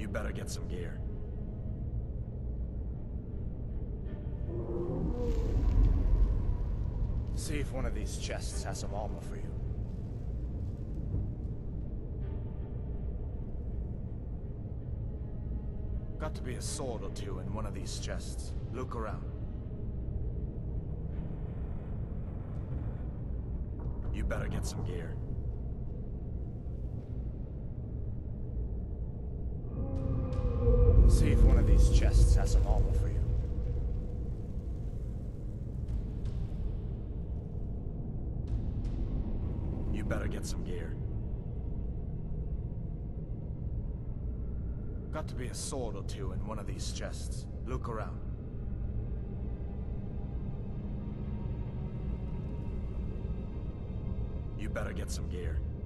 You better get some gear. See if one of these chests has some armor for you. Got to be a sword or two in one of these chests. Look around. You better get some gear. See if one of these chests has some armor for you. You better get some gear. Got to be a sword or two in one of these chests. Look around. You better get some gear.